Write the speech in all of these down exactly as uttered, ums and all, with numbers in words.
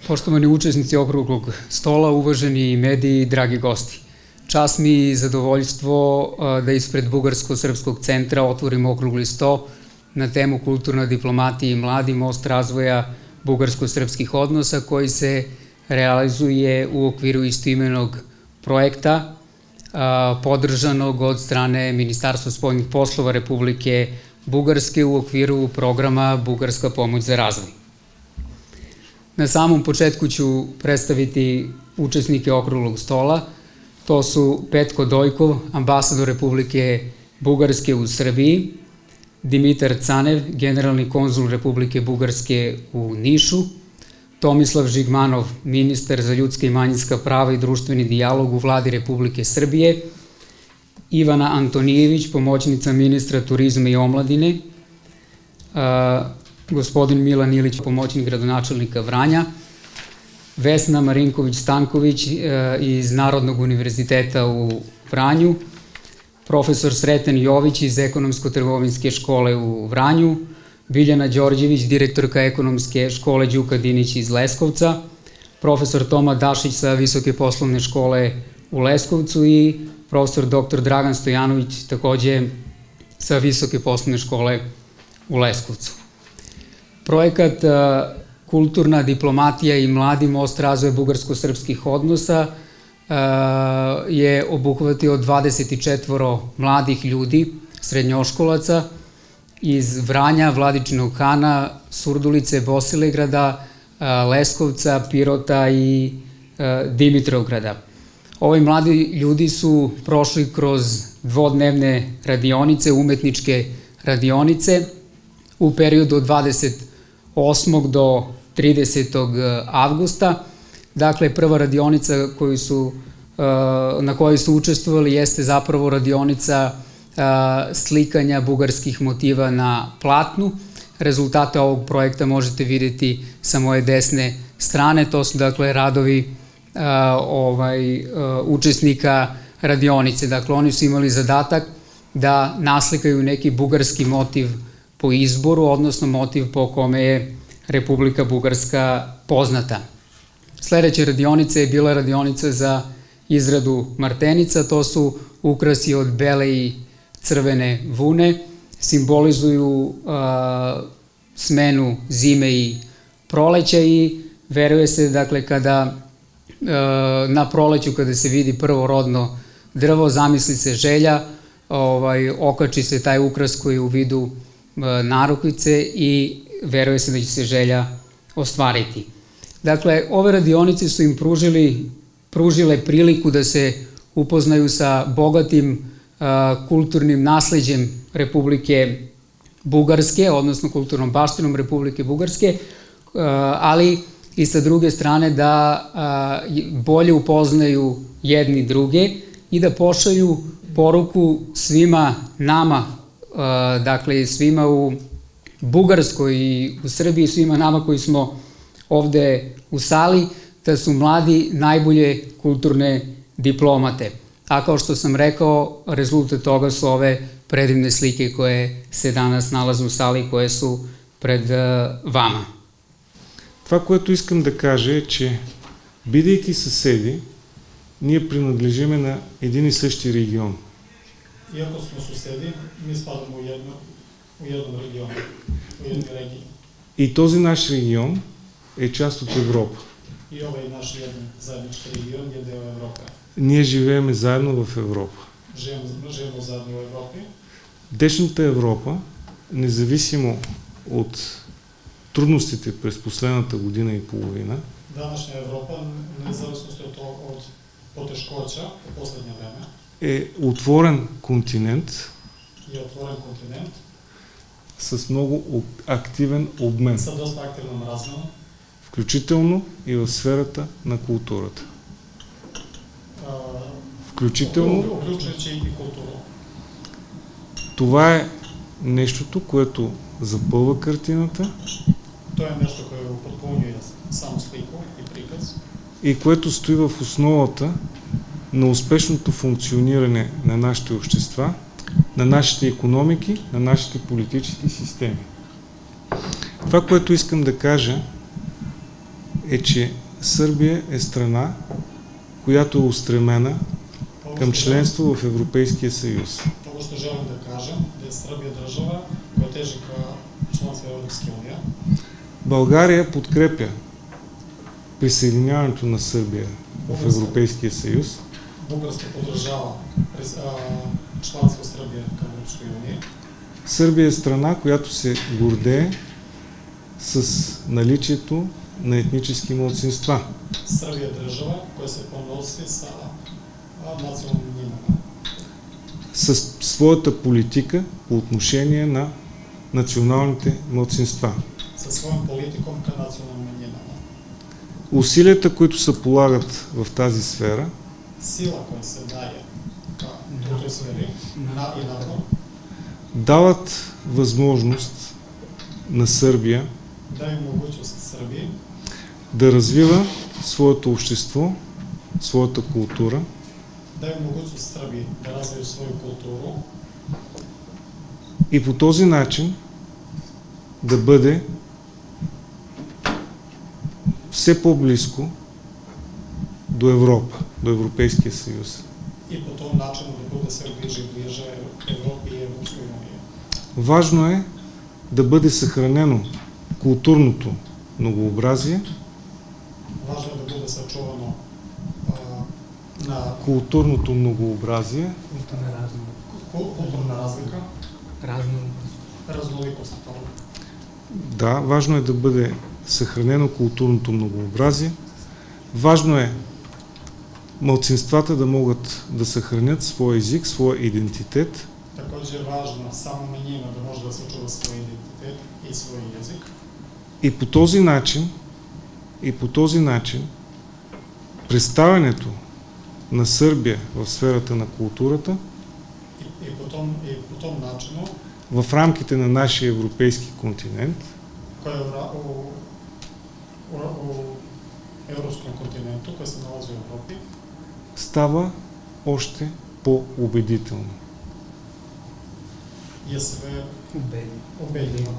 Poštovani učesnici okruglog stola, uvaženi mediji i dragi gosti. Čast mi i zadovoljstvo da ispred Bugarsko-srpskog centra otvorimo okrugli sto na temu kulturna diplomatija i mladi, most razvoja bugarsko-srpskih odnosa koji se realizuje u okviru istoimenog projekta podržanog od strane Ministarstva spoljnih poslova Republike Bugarske u okviru programa Bugarska pomoć za razvoj. Na samom početku ću predstaviti učesnike okruglog stola. To su Petko Dojkov, ambasador Republike Bugarske u Srbiji, Dimitar Canev, generalni konzul Republike Bugarske u Nišu, Tomislav Žigmanov, ministar za ljudska i manjinska prava i društveni dijalog u Vladi Republike Srbije, Ivana Antonijević, pomoćnica ministra turizma i omladine, gospodin Milan Ilić, pomoćnik gradonačelnika Vranja, Vesna Marinković-Stanković iz Narodnog univerziteta u Vranju, profesor Sreten Jović iz Ekonomsko-trgovinske škole u Vranju, Biljana Đorđević, direktorka Ekonomske škole Đuka Dinić iz Leskovca, profesor Toma Dašić sa Visoke poslovne škole u Leskovcu i profesor doktor Dragan Stojanović, takođe sa Visoke poslovne škole u Leskovcu. Projekat Kulturna diplomatija i mladi, most razvoja bugarsko-srpskih odnosa je obuhvatio dvadeset četvoro mladih ljudi, srednjoškolaca iz Vranja, Vladičinog Hana, Surdulice, Bosilegrada, Leskovca, Pirota i Dimitrovgrada. Ovi mladi ljudi su prošli kroz dvodnevne radionice, umetničke radionice u periodu od dvadeset osmog do tridesetog avgusta. Dakle, prva radionica na kojoj su učestvovali jeste zapravo radionica slikanja bugarskih motiva na platnu. Rezultate ovog projekta možete videti sa moje desne strane. To su, dakle, radovi učesnika radionice. Dakle, oni su imali zadatak da naslikaju neki bugarski motiv po izboru, odnosno motiv po kome je Republika Bugarska poznata. Sledeća radionica je bila radionica za izradu martenica. To su ukrasi od bele i crvene vune, simbolizuju smenu zime i proleća i veruje se, dakle, kada na proleću, kada se vidi prvorodno drvo, zamisli se želja, okači se taj ukras koji je u vidu narukvice i veruje se da će se želja ostvariti. Dakle, ove radionice su im pružile priliku da se upoznaju sa bogatim kulturnim nasleđem Republike Bugarske, odnosno kulturnom baštinom Republike Bugarske, ali i sa druge strane da bolje upoznaju jedni druge i da pošalju poruku svima nama, dakle svima u Bugarskoj i u Srbiji, svima nama koji smo ovde u sali, da su mladi najbolje kulturne diplomate. A kao što sam rekao, rezultat toga su ove predivne slike koje se danas nalaze u sali, koje su пред вама. Това, което искам да кажа е, че бидейки съседи, ние принадлежиме на един и същи регион. Иако сме съседи, ние спадаме у едно, у един регион, у едни регии. И този наш регион е част от Европа. И ова е наш един заеднички регион, е дел Европа. Ние живееме заедно в Европа. Живеем, живеем заедно в Европа. Днешната Европа, независимо от трудностите през последната година и половина, Данашна Европа, независимо от, от потешкоча по последния време, е отворен континент, е отворен континент с много активен обмен, с доста активен размен, включително и в сферата на културата. Включително включвайки и култура. Това е нещото, което запълва картината. То е нещо, което подпълнява само слико и приказ. И което стои в основата на успешното функциониране на нашите общества, на нашите икономики, на нашите политически системи. Това, което искам да кажа, е, че Сърбия е страна, която е устремена към членство в Европейския съюз. Ovo što želim da kažem, da je Srbija država koja teži ka članstvu Evropske unije. България подкрепя присъединяването на Сърбия в Европейския съюз. Бугарска поддържава членство Сърбия към Европейския уния. Сърбия е страна, която се гордее с наличието на етнически малцинства. Сърбия е държава, която се поноси с национални манjinama. Със своята политика по отношение на националните малцинства. Със своим политиком към национални манjinama. Усилията, които се полагат в тази сфера, сила, която се дае в този сфери и навън, дават възможност на Сърбия дай могъчност Сърбия да развива своето общество, своята култура, дай могъчност Сърбия да развива своя култура и по този начин да бъде все по-близко до Европа, до Европейския съюз. И по този начин да бъде се ближе и ближе Европа и Европейския уния. Важно е да бъде съхранено културното многообразие, важно е да бъде съчувано а, на културното многообразие, културна разлика, разноликост. Да, важно е да бъде съхранено културното многообразие. Важно е малцинствата да могат да съхранят своя език, своя идентитет. Також е важно само манjina да може да съчува своя идентитет и своя език. И по този начин, и по този начин представянето на Сърбия в сферата на културата и, и по том, и по том начину в рамките на нашия европейски континент, кой е у, у, у европейском континенту, кой се налазва в Европи, става още по-убедително. Я себе убедила.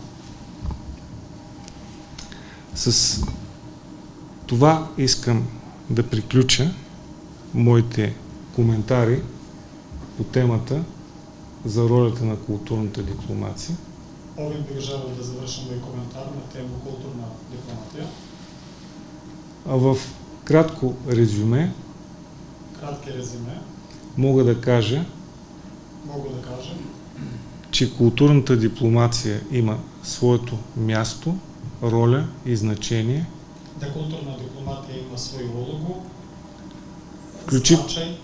С това искам да приключа моите коментари по темата за ролята на културната дипломация. Овим бих желал да завършим мой коментар на тема културна дипломатия. А в кратко резюме, кратки резюме, мога да кажа, мога да кажа, че културната дипломация има своето място, роля и значение. Да културна дипломатия има свою улогу, Включи... значай,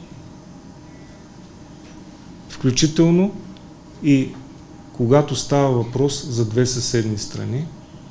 включително и когато става въпрос за две съседни страни.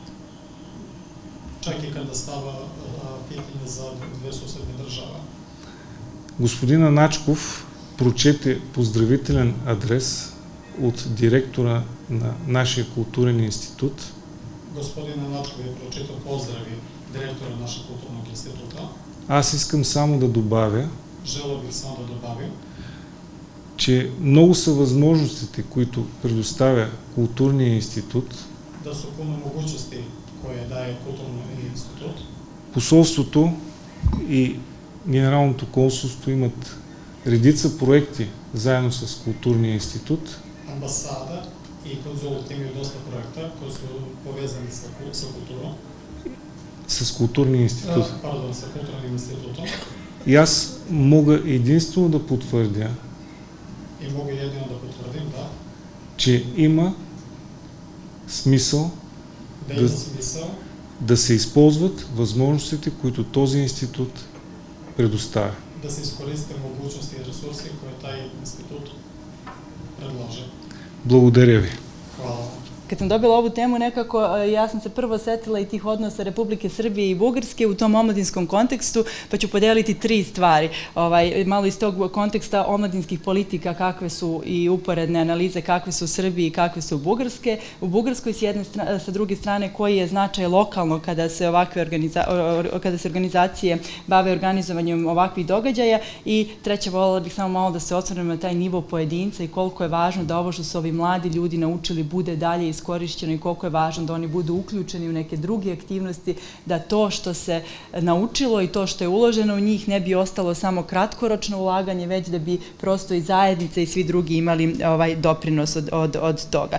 чак и когда става питане за две съседни държави. Господин Аначков прочете поздравителен адрес от директора на нашия културен институт. Господин Аначков е прочитал поздрави директора на нашия културен институт. Аз искам само да добавя, Желал бих само да добавя, че много са възможностите, които предоставя културния институт. Да са пълно могъчности, кое дае културния институт. Посолството и Генералното консулство имат редица проекти заедно с културния институт. Амбасада и консулът имат доста проекта, които са повязани с култура. С културния институт. А, пардон, с културния институт. И аз мога единствено да потвърдя, и мога единствено да потвърдим, да, че има смисъл да, да, има смисъл да се използват възможностите, които този институт предоставя. Да се изкористят могъчности и ресурси, които taj институт предложи. Благодаря ви. Hvala. Kad sam dobila ovu temu, nekako ja sam se prvo setila i tih odnosa Republike Srbije i Bugarske u tom omladinskom kontekstu, pa ću podeliti tri stvari. Ovaj, malo iz tog konteksta omladinskih politika, kakve su i uporedne analize, kakve su u Srbiji i kakve su u Bugarske. U Bugarskoj s jedne strane, sa druge strane, koji je značaj lokalno kada se ovakve organiza, kada se organizacije bave organizovanjem ovakvih događaja. I treće, voljela bih samo malo da se osvrnem na taj nivo pojedinca i koliko je važno da ovo što su ovi mladi ljudi naučili bude dalje iskorišteno iskorišćeno i koliko je važno da oni budu uključeni u neke druge aktivnosti, da to što se naučilo i to što je uloženo u njih ne bi ostalo samo kratkoročno ulaganje, već da bi prosto i zajednice i svi drugi imali ovaj doprinos od, od, od toga.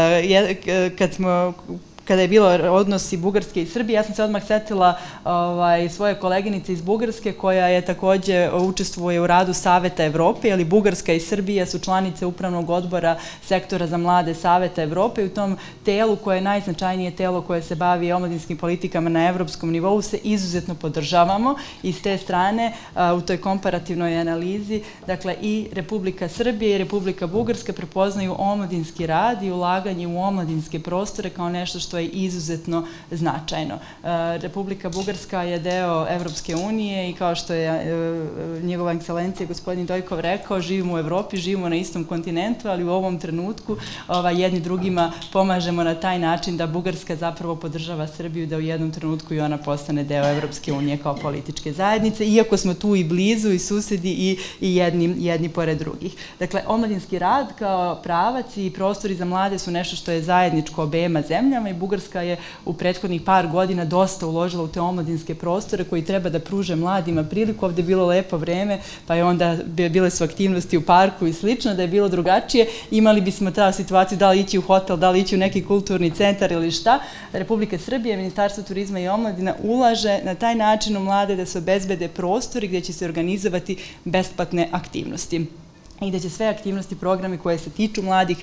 Kad smo Kada je bilo odnosi Bugarske i Srbije, ja sam se odmah setila ovaj, svoje koleginice iz Bugarske, koja je takođe učestvuje u radu Saveta Evrope, ali Bugarska i Srbija su članice upravnog odbora sektora za mlade Saveta Evrope i u tom telu, koje je najznačajnije telo koje se bavi omladinskim politikama na evropskom nivou, se izuzetno podržavamo i s te strane u toj komparativnoj analizi, dakle i Republika Srbija i Republika Bugarska prepoznaju omladinski rad i ulaganje u omladinske prostore kao nešto što je izuzetno značajno. Republika Bugarska je deo Evropske unije i kao što je njegova ekscelencija gospodin Dojkov rekao, živimo u Evropi, živimo na istom kontinentu, ali u ovom trenutku jedni drugima pomažemo na taj način da Bugarska zapravo podržava Srbiju da u jednom trenutku i ona postane deo Evropske unije kao političke zajednice, iako smo tu i blizu i susedi i, i jedni, jedni pored drugih. Dakle, omladinski rad kao pravac i prostori za mlade su nešto što je zajedničko obema zemljama i Bugarska je u prethodnih par godina dosta uložila u te omladinske prostore koji treba da pruže mladima priliku. Ovde je bilo lepo vreme, pa je onda bile su aktivnosti u parku i slično. Da je bilo drugačije, imali bismo ta situaciju da li ići u hotel, da li ići u neki kulturni centar ili šta. Republika Srbije, Ministarstvo turizma i omladina ulaže na taj način u mlade da se obezbede prostori gde će se organizovati besplatne aktivnosti i da će sve aktivnosti, programi koje se tiču mladih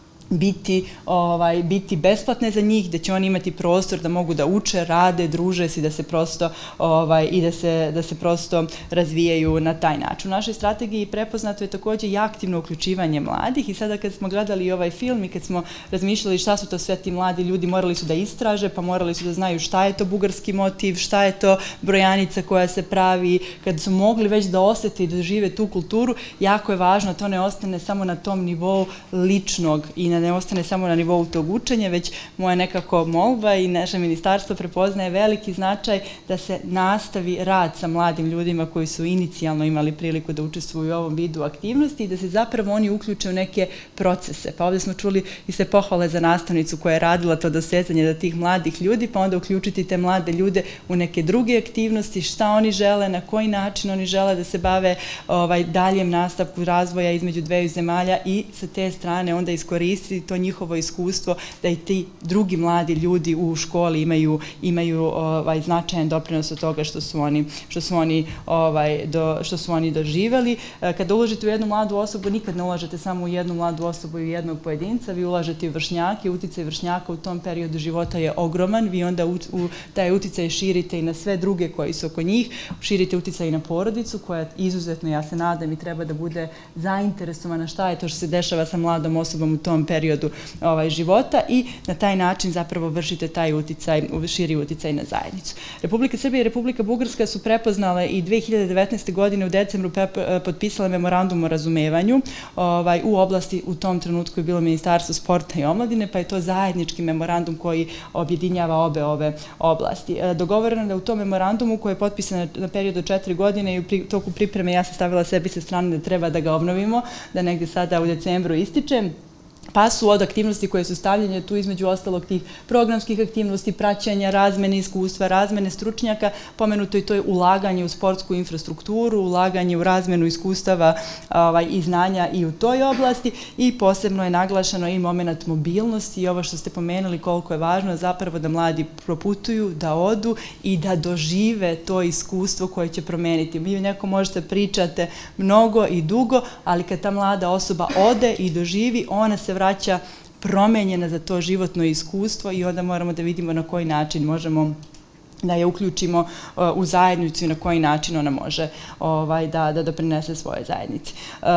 biti, ovaj, biti besplatne za njih, da će oni imati prostor da mogu da uče, rade, druže se, da se prosto ovaj, i da se, da se prosto razvijaju na taj način. U našoj strategiji prepoznato je takođe i aktivno uključivanje mladih i sada kad smo gledali ovaj film i kad smo razmišljali šta su to sve ti mladi ljudi, morali su da istraže, pa morali su da znaju šta je to bugarski motiv, šta je to brojanica koja se pravi, kad su mogli već da osete i da žive tu kulturu, jako je važno da to ne ostane samo na tom nivou ličnog i na ne ostane samo na nivou tog učenja, već moja nekako molba i naše ministarstvo prepoznaje veliki značaj da se nastavi rad sa mladim ljudima koji su inicijalno imali priliku da učestvuju u ovom vidu aktivnosti i da se zapravo oni uključe u neke procese. Pa ovde smo čuli i sve pohvale za nastavnicu koja je radila to dosezanje da tih mladih ljudi, pa onda uključiti te mlade ljude u neke druge aktivnosti, šta oni žele, na koji način oni žele da se bave ovaj, daljem nastavku razvoja između dveju zemalja i sa te strane onda iskoristiti to njihovo iskustvo da i ti drugi mladi ljudi u školi imaju, imaju ovaj, značajan doprinos od toga što su oni, što su oni, ovaj, do, što su oni doživeli. Kada uložite u jednu mladu osobu, nikad ne ulažete samo u jednu mladu osobu i u jednog pojedinca, vi ulažete u vršnjake, uticaj vršnjaka u tom periodu života je ogroman, vi onda u, u taj uticaj širite i na sve druge koji su oko njih, širite uticaj i na porodicu koja izuzetno, ja se nadam, i treba da bude zainteresovana šta je to što se dešava sa mladom osobom u tom periodu periodu ovaj, života i na taj način zapravo vršite taj uticaj, širi uticaj na zajednicu. Republika Srbija i Republika Bugarska su prepoznale i dve hiljade devetnaeste. godine u decembru potpisale memorandum o razumevanju ovaj, u oblasti, u tom trenutku je bilo Ministarstvo sporta i omladine, pa je to zajednički memorandum koji objedinjava obe ove oblasti. Dogovoreno je da u tom memorandumu koji je potpisan na period od četiri godine i u toku pripreme ja sam stavila sebi sa strane da treba da ga obnovimo, da negde sada u decembru ističe. Pa su od aktivnosti koje su stavljene tu između ostalog tih programskih aktivnosti, praćenja, razmene iskustva, razmene stručnjaka, pomenuto i to je ulaganje u sportsku infrastrukturu, ulaganje u razmenu iskustava ovaj, i znanja i u toj oblasti i posebno je naglašeno i moment mobilnosti i ovo što ste pomenuli koliko je važno zapravo da mladi proputuju, da odu i da dožive to iskustvo koje će promeniti. Vi neko možete pričate mnogo i dugo, ali kad ta mlada osoba ode i doživi, ona se vraća promenjena za to životno iskustvo i onda moramo da vidimo na koji način možemo da je uključimo u zajednicu i na koji način ona može ovaj, da, da doprinese svoje zajednici.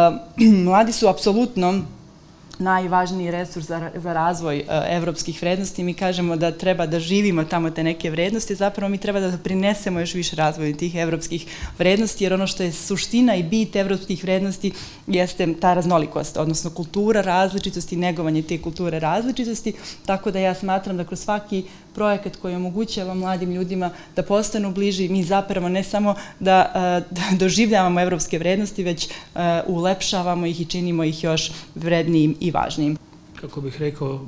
Mladi su apsolutno najvažniji resurs za, za razvoj uh, evropskih vrednosti. Mi kažemo da treba da živimo tamo te neke vrednosti, zapravo mi treba da prinesemo još više razvoju tih evropskih vrednosti, jer ono što je suština i bit evropskih vrednosti jeste ta raznolikost, odnosno kultura različitosti, negovanje te kulture različitosti, tako da ja smatram da kroz svaki projekat koji omogućava mladim ljudima da postanu bliži, mi zapravo ne samo da, da doživljavamo evropske vrednosti, već uh, ulepšavamo ih i činimo ih još vrednijim i važnijim. Kako bih rekao,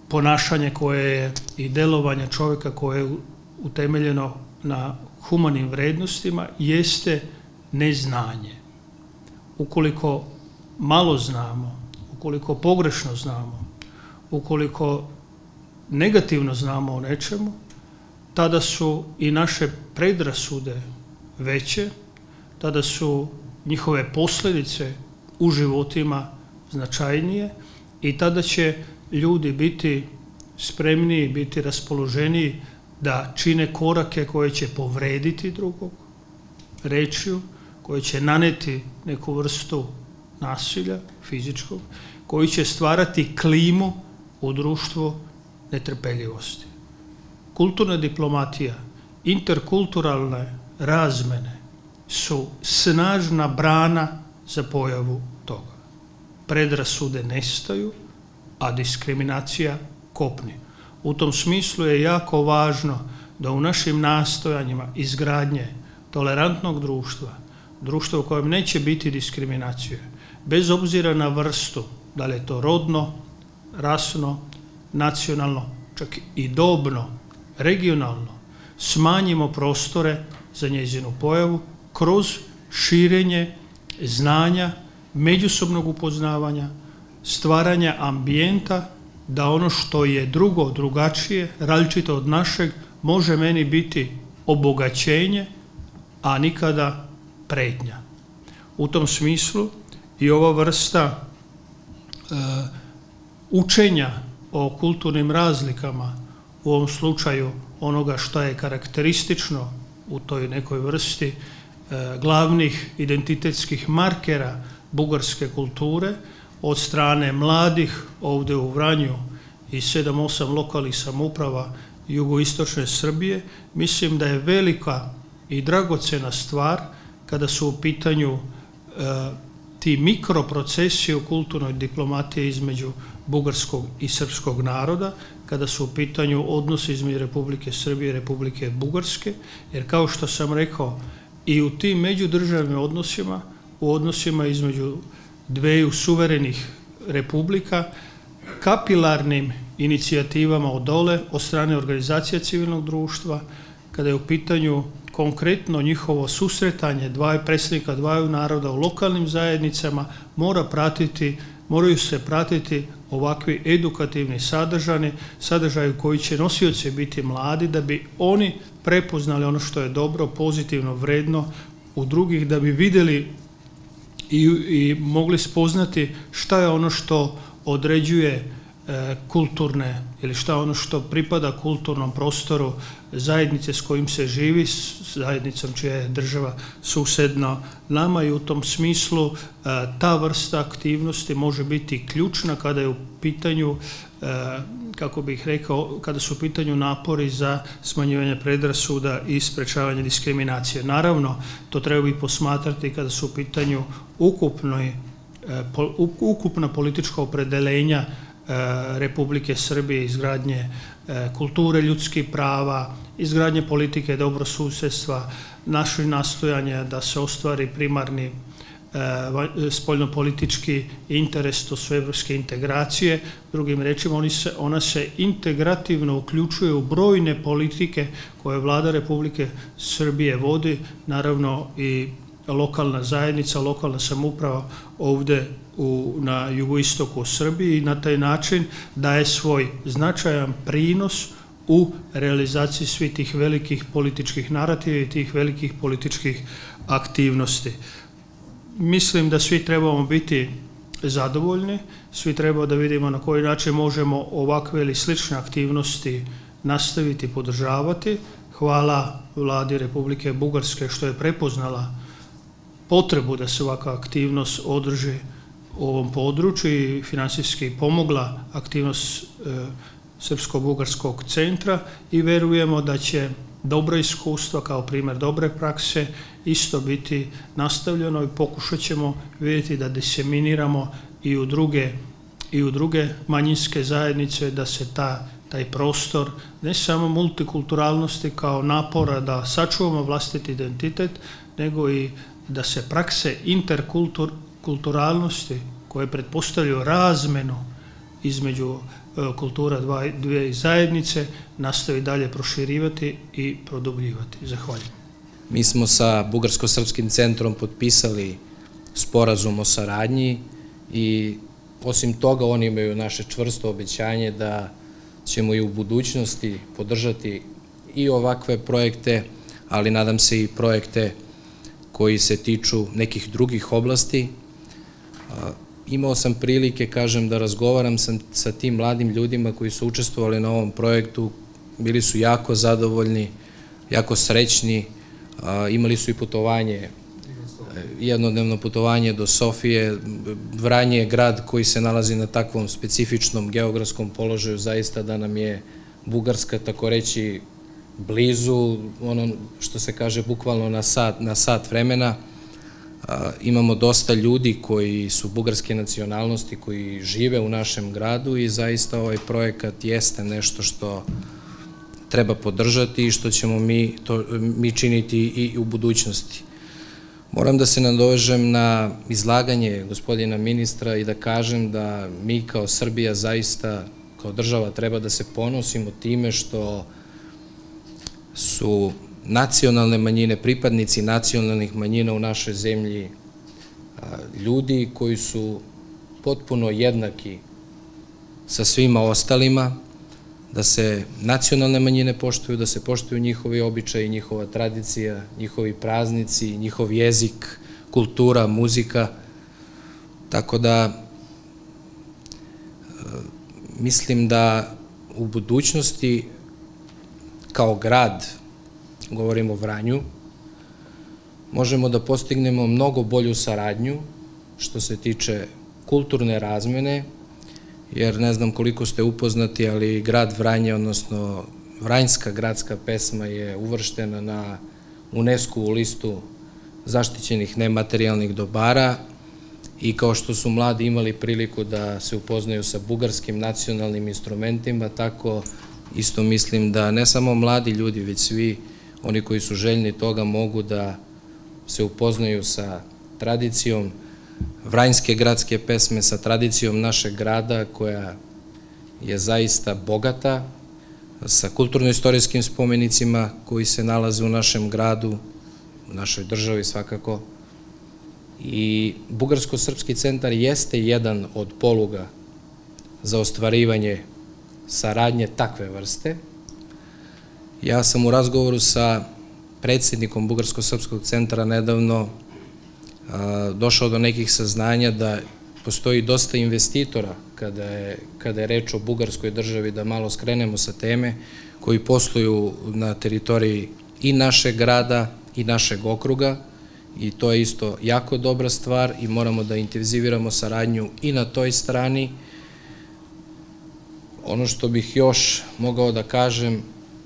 ponašanje koje je i delovanje čovjeka koje je utemeljeno na humanim vrednostima jeste neznanje. Ukoliko malo znamo, ukoliko pogrešno znamo, ukoliko negativno znamo o nečemu, tada su i naše predrasude veće, tada su njihove posljedice u životima značajnije i tada će ljudi biti spremniji, biti raspoloženiji da čine korake koje će povrediti drugog rečju, koje će naneti neku vrstu nasilja fizičkog, koji će stvarati klimu u društvu netrpeljivosti. Kulturna diplomatija, interkulturalne razmene su snažna brana za pojavu toga. Predrasude nestaju, a diskriminacija kopni. U tom smislu je jako važno da u našim nastojanjima izgradnje tolerantnog društva, društva u kojem neće biti diskriminacije, bez obzira na vrstu, da li je to rodno, rasno, nacionalno, čak i dobno, regionalno, smanjimo prostore za njezinu pojavu kroz širenje znanja, međusobnog upoznavanja, stvaranja ambijenta da ono što je drugo, drugačije, različito od našeg, može meni biti obogaćenje, a nikada pretnja. U tom smislu i ova vrsta e, učenja o kulturnim razlikama, u ovom slučaju onoga što je karakteristično u toj nekoj vrsti e, glavnih identitetskih markera bugarske kulture, od strane mladih ovdje u Vranju i sedam osam lokalnih samouprava jugoistočne Srbije, mislim da je velika i dragocena stvar kada su u pitanju e, ti mikroprocesi u kulturnoj diplomatiji između bugarskog i srpskog naroda, kada su u pitanju odnosi između Republike Srbije i Republike Bugarske, jer kao što sam rekao, i u tim međudržavnim odnosima, u odnosima između dveju suverenih republika, kapilarnim inicijativama od dole, od strane organizacija civilnog društva, kada je u pitanju konkretno njihovo susretanje dvaju predsjednika dvaju naroda u lokalnim zajednicama, mora pratiti, moraju se pratiti ovakvi edukativni sadržani, sadržaju koji će nosioci biti mladi, da bi oni prepoznali ono što je dobro, pozitivno, vredno u drugih, da bi vidjeli i, i mogli spoznati šta je ono što određuje e, kulturne ili šta je ono što pripada kulturnom prostoru zajednice s kojim se živi, s zajednicom čija je država susedna nama, i u tom smislu e, ta vrsta aktivnosti može biti ključna kada je u pitanju, e, kako bih rekao, kada su u pitanju napori za smanjivanje predrasuda i sprečavanje diskriminacije. Naravno, to treba i posmatrati kada su u pitanju ukupnoj, po, ukupna politička opredelenja Republike Srbije, izgradnje kulture ljudskih prava, izgradnje politike dobrosusjedstva, naše nastojanje da se ostvari primarni spoljnopolitički interes, to su evropske integracije. Drugim rečima, oni se, ona se integrativno uključuje u brojne politike koje vlada Republike Srbije vodi, naravno i lokalna zajednica, lokalna samouprava ovdje u, na jugoistoku Srbiji, i na taj način daje svoj značajan prinos u realizaciji svih tih velikih političkih narativa i tih velikih političkih aktivnosti. Mislim da svi trebamo biti zadovoljni, svi trebamo da vidimo na koji način možemo ovakve ili slične aktivnosti nastaviti i podržavati. Hvala vladi Republike Bugarske što je prepoznala potrebu da se ovakva aktivnost održi u ovom području i finansijski pomogla aktivnost e, Srpsko-Bugarskog centra, i verujemo da će dobro iskustvo kao primjer dobre prakse isto biti nastavljeno, i pokušat ćemo vidjeti da diseminiramo i u druge, i u druge manjinske zajednice, da se ta, taj prostor ne samo multikulturalnosti kao napora da sačuvamo vlastiti identitet, nego i da se prakse interkulturalnosti koje pretpostavljaju razmenu između kultura dvije zajednice nastavi dalje proširivati i produbljivati. Zahvaljujem. Mi smo sa Bugarsko-srpskim centrom potpisali sporazum o saradnji i osim toga oni imaju naše čvrsto obećanje da ćemo i u budućnosti podržati i ovakve projekte, ali nadam se i projekte koji se tiču nekih drugih oblasti. Imao sam prilike, kažem, da razgovaram sa tim mladim ljudima koji su učestvovali na ovom projektu, bili su jako zadovoljni, jako srećni, imali su i putovanje, jednodnevno putovanje do Sofije. Vranje je grad koji se nalazi na takvom specifičnom geografskom položaju, zaista da nam je Bugarska, tako reći, blizu, ono što se kaže bukvalno na sat, na sat vremena. Imamo dosta ljudi koji su bugarske nacionalnosti, koji žive u našem gradu i zaista ovaj projekat jeste nešto što treba podržati i što ćemo mi, to, mi činiti i u budućnosti. Moram da se nadovežem na izlaganje gospodina ministra i da kažem da mi kao Srbija zaista, kao država, treba da se ponosimo time što su nacionalne manjine, pripadnici nacionalnih manjina u našoj zemlji ljudi koji su potpuno jednaki sa svima ostalima, da se nacionalne manjine poštuju, da se poštuju njihovi običaji, njihova tradicija, njihovi praznici, njihov jezik, kultura, muzika. Tako da mislim da u budućnosti kao grad, govorimo o Vranju, možemo da postignemo mnogo bolju saradnju što se tiče kulturne razmene, jer ne znam koliko ste upoznati, ali grad Vranje, odnosno Vranjska gradska pesma je uvrštena na UNESCO listu zaštićenih nematerijalnih dobara i kao što su mladi imali priliku da se upoznaju sa bugarskim nacionalnim instrumentima, tako isto mislim da ne samo mladi ljudi, već svi oni koji su željni toga mogu da se upoznaju sa tradicijom vranjske gradske pesme, sa tradicijom našeg grada koja je zaista bogata, sa kulturno-istorijskim spomenicima koji se nalaze u našem gradu, u našoj državi svakako. I Bugarsko-srpski centar jeste jedan od poluga za ostvarivanje saradnje takve vrste. Ja sam u razgovoru sa predsjednikom Bugarsko-srpskog centra nedavno došao do nekih saznanja da postoji dosta investitora kada je, kada je reč o bugarskoj državi, da malo skrenemo sa teme, koji posluju na teritoriji i našeg grada i našeg okruga i to je isto jako dobra stvar i moramo da intenziviramo saradnju i na toj strani. Ono što bih još mogao da kažem,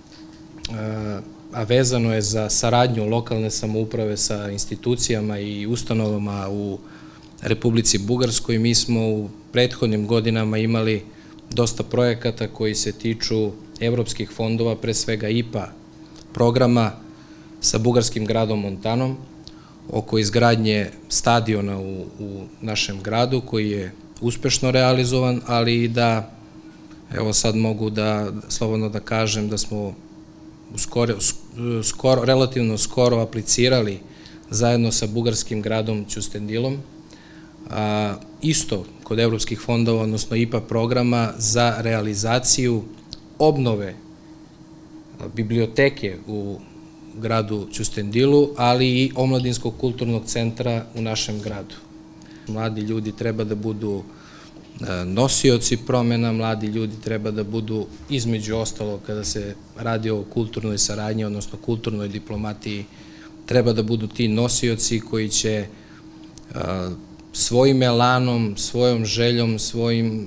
a vezano je za saradnju lokalne samouprave sa institucijama i ustanovama u Republici Bugarskoj, mi smo u prethodnim godinama imali dosta projekata koji se tiču evropskih fondova, pre svega I P A programa sa bugarskim gradom Montanom, oko izgradnje stadiona u, u našem gradu koji je uspešno realizovan, ali i da, evo sad mogu da slobodno da kažem da smo Skoro, skoro, relativno skoro aplicirali zajedno sa bugarskim gradom Ćustendilom, a, isto kod evropskih fondova, odnosno I P A programa za realizaciju obnove biblioteke u gradu Ćustendilu, ali i omladinskog kulturnog centra u našem gradu. Mladi ljudi treba da budu nosioci promena, mladi ljudi treba da budu, između ostalo, kada se radi o kulturnoj saradnji, odnosno kulturnoj diplomatiji, treba da budu ti nosioci koji će svojim elanom, svojom željom, svojim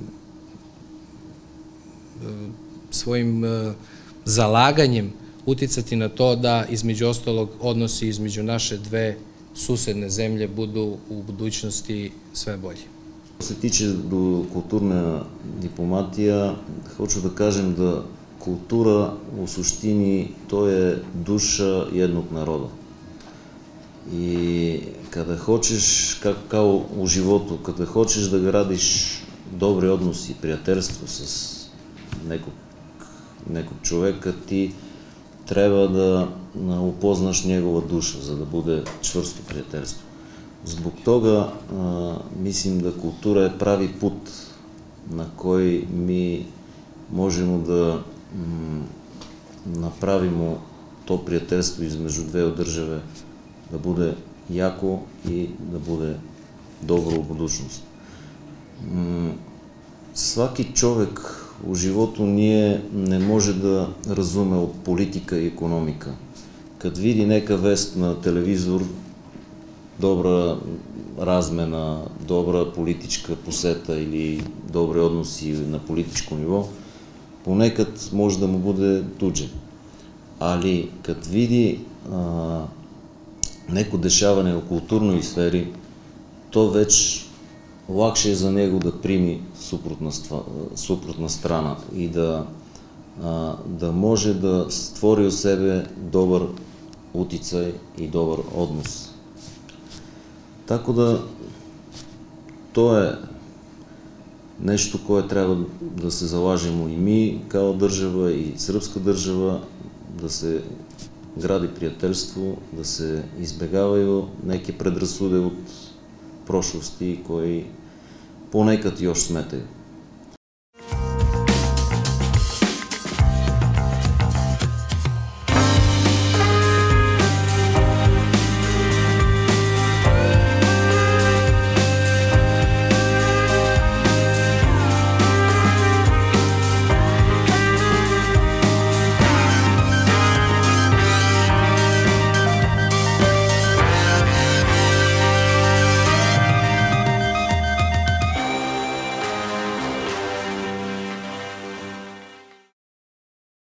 svojim zalaganjem uticati na to da, između ostalog, odnosi između naše dve susedne zemlje budu u budućnosti sve bolji. Što se tiče do kulturna дипломатija, hoću da kažem da kultura u suštini to je duša jednog naroda. I kada hoćeš, kao u životu, kada hoćeš da gradiš dobre odnosi, prijateljstvo sa некog, некog човека, ti treba da upoznaš njegova duša, za da bude čvrsto prijateljstvo. Zbog toga a, mislim da kultura je pravi put na koji mi možemo da m, napravimo to prijateljstvo između dve države da bude jako i da bude dobro u budućnosti. M, svaki čovek u životu nije, ne može da razume od politika i ekonomika. Kad vidi neka vest na televizor, dobra razmena, dobra politička poseta ili добри odnosi na političkom nivo, ponekad može da mu bude tuđe. Ali kad vidi a, neko dešavanje u kulturnoj sferi, to već lakše je za него да primi suprotna, suprotna strana i da, a, da može da stvori u sebe dobar uticaj i dobar odnos. Tako da to je нещо, koje трябва да се залажimo и ми kao država i srpska država, da se gradi prijateljstvo, da se izbegavaju neke predrasude od prošlosti koji ponekad još smetaju.